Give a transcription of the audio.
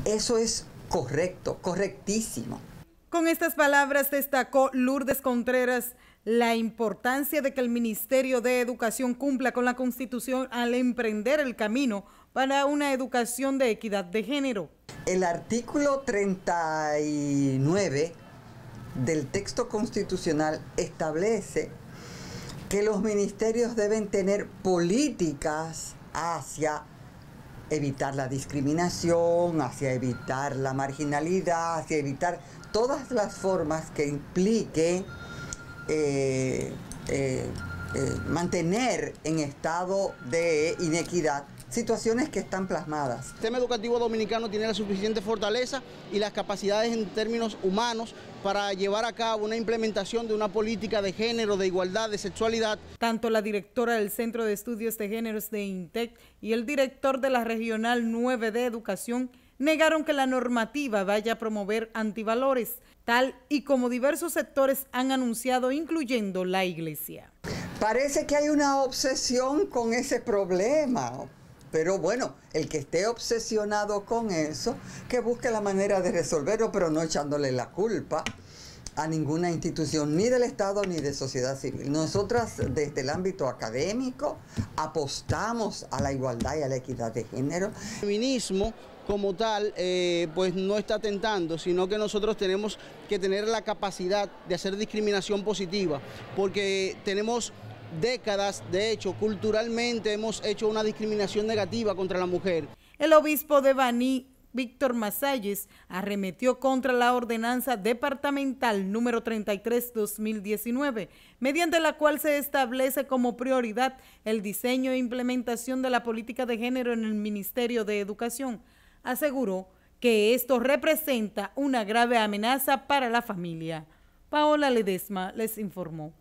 Eso es correcto, correctísimo. Con estas palabras destacó Lourdes Contreras la importancia de que el Ministerio de Educación cumpla con la Constitución al emprender el camino para una educación de equidad de género. El artículo 39 del texto constitucional establece que los ministerios deben tener políticas hacia evitar la discriminación, hacia evitar la marginalidad, hacia evitar todas las formas que impliquen mantener en estado de inequidad situaciones que están plasmadas. El sistema educativo dominicano tiene la suficiente fortaleza y las capacidades en términos humanos para llevar a cabo una implementación de una política de género, de igualdad, de sexualidad. Tanto la directora del Centro de Estudios de Géneros de INTEC y el director de la Regional 9 de Educación negaron que la normativa vaya a promover antivalores, tal y como diversos sectores han anunciado, incluyendo la Iglesia. Parece que hay una obsesión con ese problema, pero bueno, el que esté obsesionado con eso, que busque la manera de resolverlo, pero no echándole la culpa a ninguna institución, ni del Estado ni de sociedad civil. Nosotras, desde el ámbito académico, apostamos a la igualdad y a la equidad de género. El feminismo como tal, pues no está tentando, sino que nosotros tenemos que tener la capacidad de hacer discriminación positiva, porque tenemos décadas, de hecho, culturalmente hemos hecho una discriminación negativa contra la mujer. El obispo de Baní, Víctor Masalles, arremetió contra la ordenanza departamental número 33/2019, mediante la cual se establece como prioridad el diseño e implementación de la política de género en el Ministerio de Educación. Aseguró que esto representa una grave amenaza para la familia. Paola Ledesma les informó.